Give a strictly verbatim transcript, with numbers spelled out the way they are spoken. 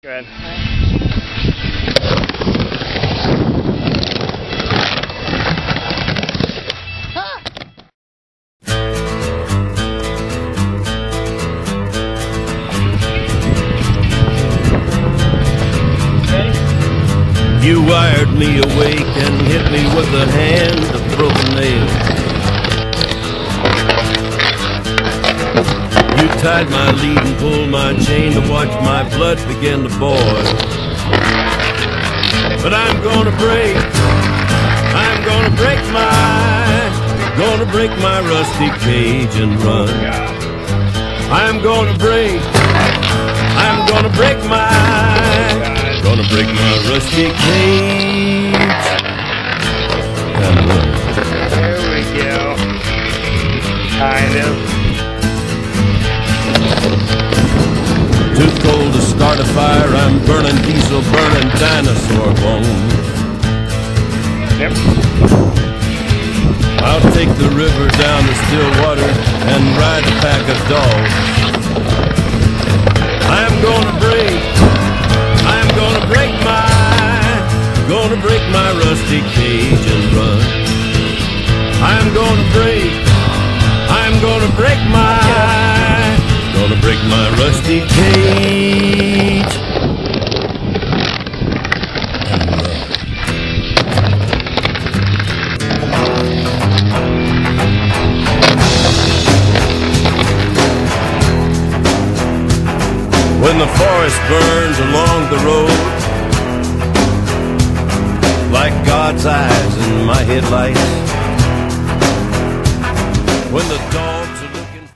Good. You wired me awake and hit me with a hand of broken nail. You tied my lead and pulled my chain to watch my blood begin to boil. But I'm gonna break, I'm gonna break my, gonna break my rusty cage and run. I'm gonna break, I'm gonna break my, gonna break my rusty cage and run. There we go. Kind of. Too cold to start a fire, I'm burning diesel, burning dinosaur bones. Yep. I'll take the river down to Stillwater and ride a pack of dogs. I'm gonna break, I'm gonna break my, gonna break my rusty cage and run. I'm gonna break, I'm gonna break my, gonna break my rusty cage and run. When the forest burns along the road like God's eyes in my headlights, when the dawn